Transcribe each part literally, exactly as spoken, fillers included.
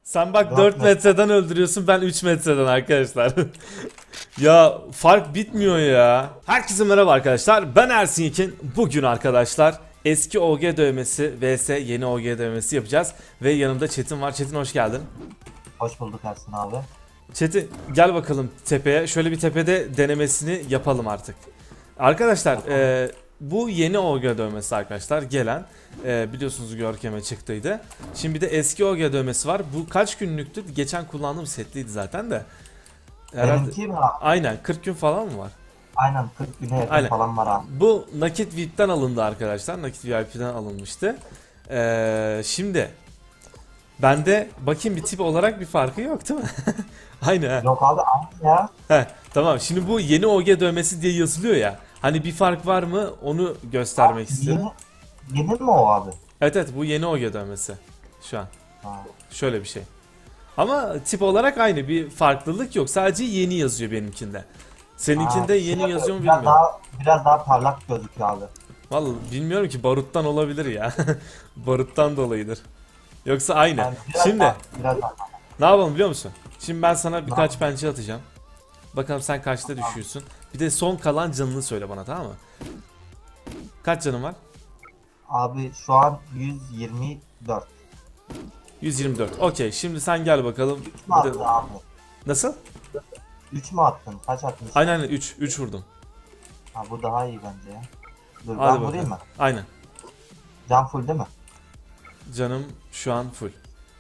Sen bak dört dört metre. metreden öldürüyorsun, ben üç metreden arkadaşlar. Ya fark bitmiyor ya. Herkese merhaba arkadaşlar. Ben Ersin Yekin. Bugün arkadaşlar eski O G dövmesi vs yeni O G dövmesi yapacağız. Ve yanımda Çetin var. Çetin hoş geldin. Hoş bulduk Ersin abi. Çetin gel bakalım tepeye. Şöyle bir tepede denemesini yapalım artık. Arkadaşlar e, bu yeni O G dövmesi arkadaşlar gelen. E, biliyorsunuz Görkem'e çıktıydı. Şimdi bir de eski O G dövmesi var. Bu kaç günlüktü? Geçen kullandığım setliydi zaten de. Herhalde, Benimki mi abi? aynen kırk gün falan mı var? Aynen kırk güne yakın Aynen. falan var abi. Bu nakit V I P'ten alındı arkadaşlar. Nakit V I P'den alınmıştı. Ee, şimdi bende bakayım bir tip olarak bir farkı yok değil mi? Aynı ha. Yok abi aynı ya. Heh, tamam. Şimdi bu yeni O G dövmesi diye yazılıyor ya. Hani bir fark var mı onu göstermek istiyorum. Yeni, yeni mi o abi? Evet evet, bu yeni O G dövmesi. Şu an. Ha. Şöyle bir şey. Ama tip olarak aynı, bir farklılık yok. Sadece yeni yazıyor benimkinde. Seninkinde Ha, yeni şey, yazıyor mu biraz bilmiyorum. daha, biraz daha parlak gözüküyor abi. Vallahi bilmiyorum ki, baruttan olabilir ya. Baruttan dolayıdır. Yoksa aynı. Yani biraz Şimdi daha, biraz daha. ne yapalım biliyor musun? Şimdi ben sana birkaç yapalım? pençe atacağım. Bakalım sen kaçta düşüyorsun. Bir de son kalan canını söyle bana, tamam mı? Kaç canın var? Abi şu an yüz yirmi dört. yüz yirmi dört. Okey, şimdi sen gel bakalım. üç mü Bir de- attın abi? Nasıl? üç mü attın? Kaç attın? Aynen aynen, üç. üç vurdum. Ha, bu daha iyi bence ya. Dur Hadi ben bakalım. vurayım mı? Aynen. Can full değil mi? Canım şu an full.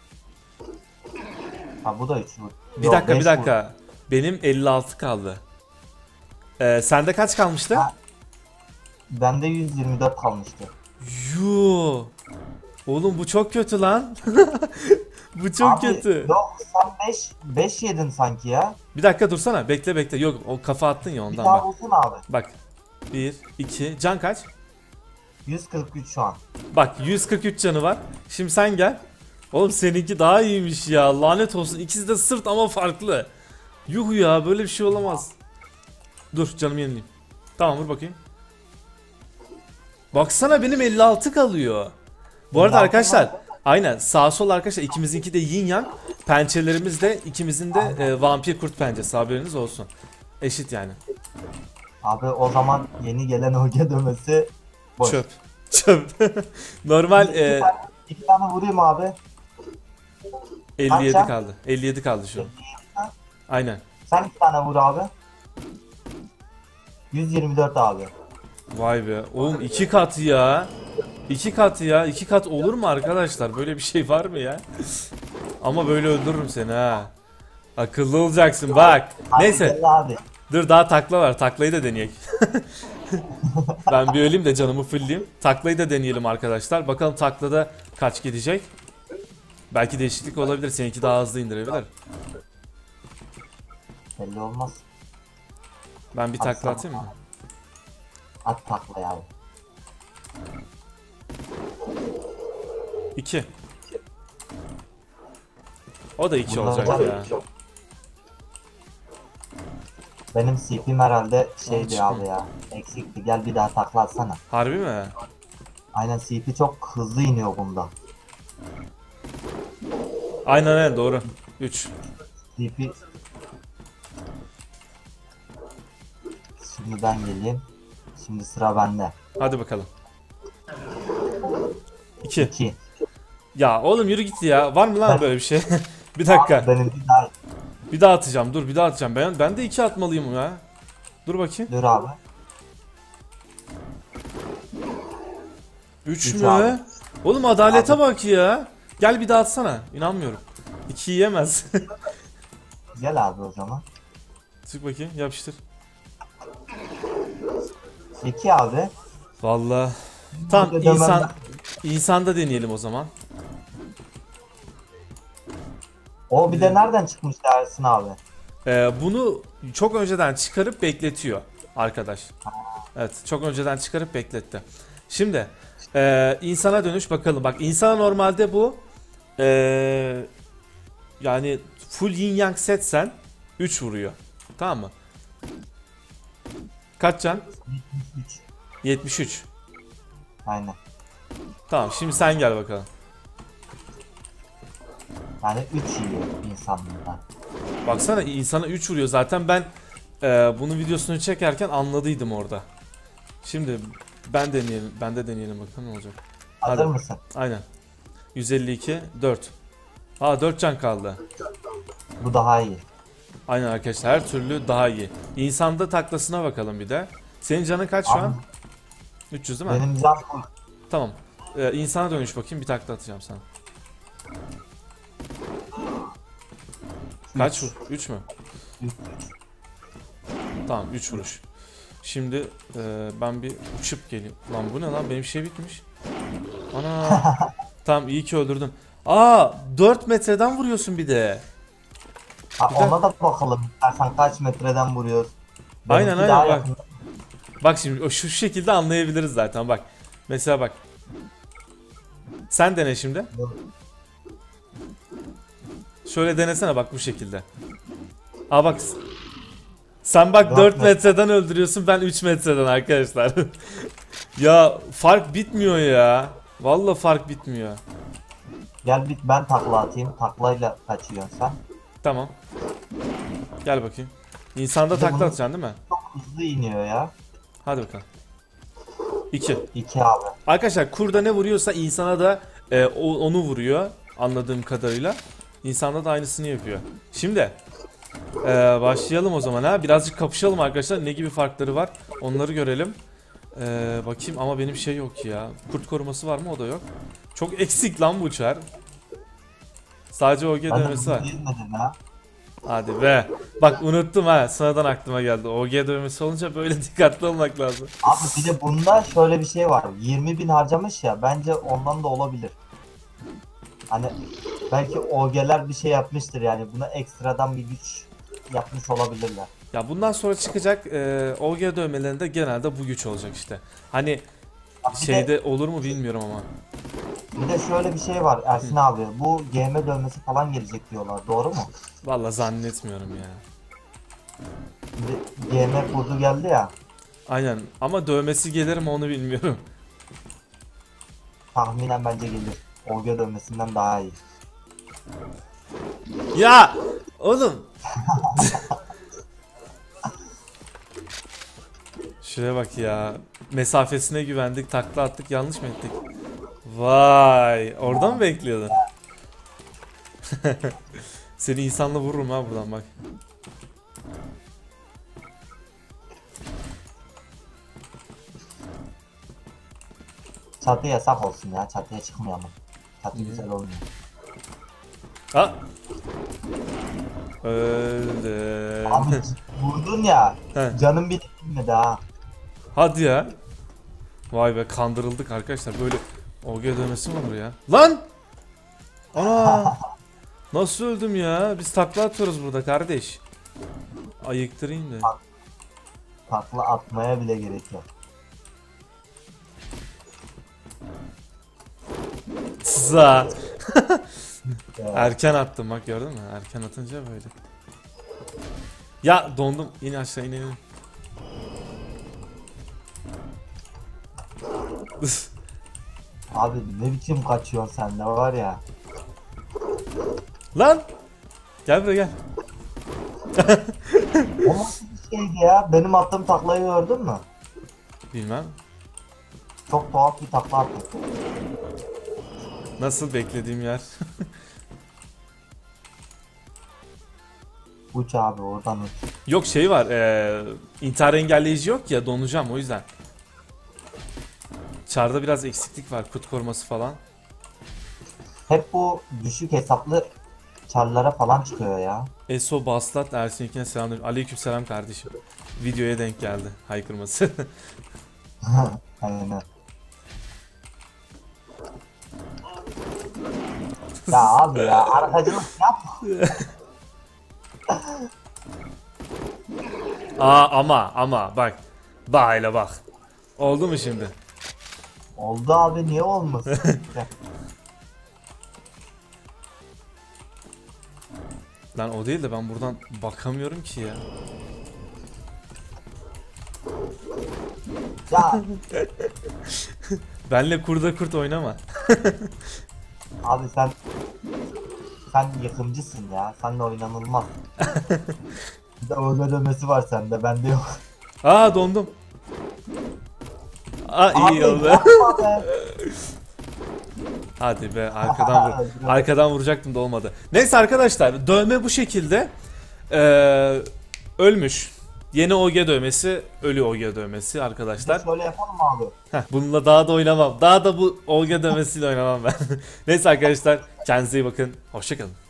Ha bu da üç vur. Bir Yok, dakika beş bir dakika. Benim elli altı kaldı. Ee, sende kaç kalmıştı? Ha. vur. Bende yüz yirmi dört kalmıştı. Yoo. Oğlum bu çok kötü lan. Bu çok Abi, kötü. yok sen beş beş yedin sanki ya. Bir dakika dursana. Bekle bekle. Yok, o kafa attın ya Bir ondan daha bak. vursun abi. Bak. bir, iki. Can kaç? yüz kırk üç şu an. Bak yüz kırk üç canı var. Şimdi sen gel. Oğlum seninki daha iyiymiş ya. Lanet olsun. İkisi de sırt ama farklı. Yuh ya, böyle bir şey olamaz. Dur canımı yenileyim. Tamam, vur bakayım. Baksana benim elli altı kalıyor. Bu arada elli altı arkadaşlar var. aynen sağ sol arkadaşlar, ikimizinki de yin yang. Pençelerimiz de ikimizin de e, vampir kurt pençesi, haberiniz olsun. Eşit yani. Abi o zaman yeni gelen O G dövmesi boş. Çöp. Çöp. Normal İki, e, tane, iki tane vurayım abi. elli yedi Kaç kaldı. elli yedi kaldı şu an. Aynen. Sen iki tane vur abi. yüz yirmi dört abi. Vay be. Oğlum iki kat ya. İki kat ya. İki kat olur mu arkadaşlar? Böyle bir şey var mı ya? Ama böyle öldürürüm seni ha. Akıllı olacaksın bak. Abi, Neyse. gel abi. Dur, daha takla var. Taklayı da deneyek. Ben bir öleyim de canımı fullleyeyim. Taklayı da deneyelim arkadaşlar. Bakalım taklada kaç gidecek. Belki değişiklik olabilir. Seninki daha hızlı indirebilir. Belli olmaz. Ben bir Hadi takla sana. atayım mı? At takla abi. İki. O da iki Bunlar olacak var ya. Benim C P'm herhalde şeydi çıkmıyor. abi ya. Eksikti. Gel bir daha takla atsana. Harbi mi? Aynen C P çok hızlı iniyor bunda. Aynen aynen, doğru. üç. C P. Şimdi ben geleyim. Şimdi sıra bende. Hadi bakalım. iki. iki. Ya oğlum yürü git ya. Var mı lan böyle bir şey? Bir dakika. Benimki daha. Bir daha atacağım. Dur, bir daha atacağım. Ben ben de iki atmalıyım ya. Dur bakayım. Dur abi. üç Üç mü? abi. Oğlum adalete Abi. bak ya. Gel bir daha atsana. İnanmıyorum. iki yiyemez. Gel abi o zaman. Çık bakayım, yapıştır. iki abi. Vallahi. Tamam, Hadi dönmem insan ben. insanda deneyelim o zaman. O bir de nereden çıkmıştı Ersin abi? Ee, bunu çok önceden çıkarıp bekletiyor arkadaş. Evet, çok önceden çıkarıp bekletti. Şimdi e, insana dönüş bakalım. Bak, insana normalde bu e, yani full yin yang setsen üç vuruyor. Tamam mı? Kaç can? üç. yetmiş üç. Aynen. Tamam, şimdi sen gel bakalım. Yani üç yiyor insanlığında. Baksana insana üç vuruyor. Zaten ben e, bunun videosunu çekerken anladıydım orada. Şimdi ben deneyelim. Ben de deneyelim bakalım ne olacak. Hazır Hadi. mısın? Aynen. yüz elli iki dört. Aa dört can kaldı. Bu daha iyi. Aynen arkadaşlar her türlü daha iyi. İnsanda taklasına bakalım bir de. Senin canın kaç şu Abi, an? üç yüz değil mi? benim can full. Tamam. Ee, insana dönüş bakayım bir takla atacağım sana. Kaç vur? üç mü? Üç. Tamam üç vuruş. Şimdi e, ben bir uçup geleyim. Lan bu ne lan benim şey bitmiş. Ana. Tamam iyi ki öldürdüm. Aa dört metreden vuruyorsun bir de. Ha, Bir de- ona da bakalım. İstersen kaç metreden vuruyor. Aynen, Benimki aynen, daha bak. yakın. Bak şimdi o şu şekilde anlayabiliriz zaten bak. Mesela bak. Sen dene şimdi. Şöyle denesene bak bu şekilde. Aa bak. Sen bak Dört dört metre. metreden öldürüyorsun ben üç metreden arkadaşlar. Ya fark bitmiyor ya. Vallahi fark bitmiyor. Gel bir ben takla atayım. Taklayla kaçıyorsun sen. Tamam. Gel bakayım. İnsanda Bir de takla bunu- atacaksın değil mi? Çok hızlı iniyor ya. Hadi bakalım. iki. İki abi. Arkadaşlar kurda ne vuruyorsa insana da e, o- onu vuruyor anladığım kadarıyla. İnsanda da aynısını yapıyor. Şimdi e, başlayalım o zaman ha. Birazcık kapışalım arkadaşlar. Ne gibi farkları var onları görelim. E, bakayım ama benim şey yok ya. Kurt koruması var mı? O da yok. Çok eksik lan bu çar. Sadece O G Ben de dövmesi bunu var. bilmedim ya. Hadi be. Bak unuttum ha. Sonradan aklıma geldi. O G dövmesi olunca böyle dikkatli olmak lazım. Abi bir de bunda şöyle bir şey var. yirmi bin harcamış ya. Bence ondan da olabilir. Hani belki O G'ler bir şey yapmıştır yani. Buna ekstradan bir güç yapmış olabilirler. Ya bundan sonra çıkacak e, O G dövmelerinde genelde bu güç olacak işte. Hani Ya bir de- şeyde olur mu bilmiyorum ama. Bir de şöyle bir şey var Ersin abi. Bu G M dövmesi falan gelecek diyorlar. Doğru mu? Vallahi zannetmiyorum ya. Şimdi G M kurdu geldi ya. Aynen ama dövmesi gelir mi onu bilmiyorum. Tahminen bence gelir. O G dövmesinden daha iyi. Ya oğlum. Şuraya bak ya. Mesafesine güvendik, takla attık, yanlış mı ettik? Vay, oradan mı bekliyordun? Seni insanla vururum ha buradan bak. Çatı yasak olsun ya. Çatıya çıkmayalım. Çatı güzel olmuyor. Ha? Öldüm. Abi vurdun ya. He. Canım bir inmedi ha. Hadi ya. Vay be kandırıldık arkadaşlar. Böyle O G dövmesi mi olur ya? Lan! Ana! Nasıl öldüm ya? Biz takla atıyoruz burada kardeş. Ayıktırayım da. Takla atmaya bile gerek yok. Za. Ee, Erken attım bak gördün mü? Erken atınca böyle. Ya dondum. İn aşağı in in. in. Abi ne biçim kaçıyorsun sen de var ya. Lan! Gel buraya gel. O nasıl bir şeydi ya? Benim attığım taklayı gördün mü? Bilmem. Çok tuhaf bir takla attım. Nasıl beklediğim yer. Uç abi oradan uç. Yok şey var. Eee intihar engelleyici yok ya donacağım o yüzden. Çarda biraz eksiklik var. Kut koruması falan. Hep bu düşük hesaplı çarlara falan çıkıyor ya. Eso Baslat Ersin'inkine selam. Aleyküm selam kardeşim. Videoya denk geldi. Haykırması. Aynen. Ya abi ya arkacılık yap. Aa ama ama bak. Bak hele bak. Oldu mu şimdi? Oldu abi niye olmasın? Lan o değil de ben buradan bakamıyorum ki ya. Ya Benle kurda kurt oynama. abi sen sen yıkımcısın ya. Senle oynanılmaz. Bir de öyle dövmesi var sende, bende yok. Aa dondum. Aa iyi Abi, oldu. yapma be. Hadi be arkadan vur. Arkadan vuracaktım da olmadı. Neyse arkadaşlar dövme bu şekilde. Ee, ölmüş. Yeni O G dövmesi, ölü O G dövmesi arkadaşlar. Şöyle yapalım mı abi? Heh, bununla daha da oynamam. Daha da bu O G dövmesiyle oynamam ben. Neyse arkadaşlar kendinize iyi bakın. Hoşçakalın.